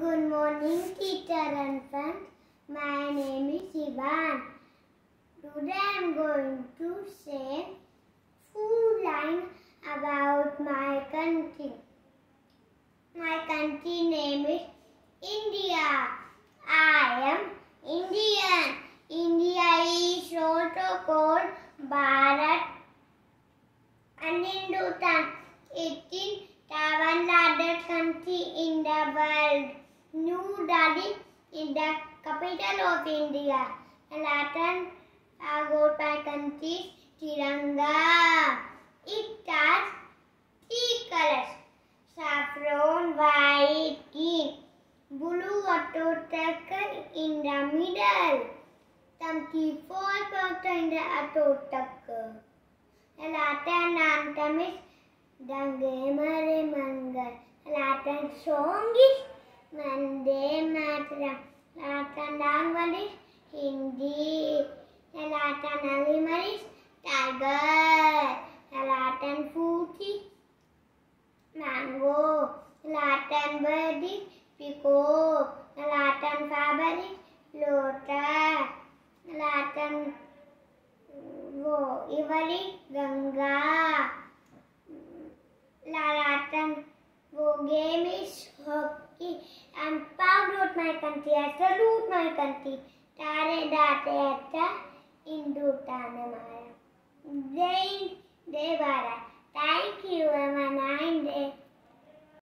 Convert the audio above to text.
Good morning, teacher and friends. My name is Ivan. Today I am going to say few lines about my country. My country name is India. I am Indian. India is also called Bharat and Hindustan. It is the largest country in the world. New Delhi is the capital of India. The Latin about my country is Tiranga. It has three colors: saffron, white, green. Blue water circle in the middle. 74% in the Atotak. The Latin anthem is Gange Mare Mangal. The Latin song is Vande Mataram. Latin language is Hindi. The Latin animal is tiger. The Latin fruit is mango. The Latin bird is peacock. The Latin fabric is lotus. The Latin river is Ganga. Latin game is hockey. I am proud of my country. I salute my country. Tare date atta Hindutane Maya. Jai Hind, Jai Bharat. Thank you. Have a nice day.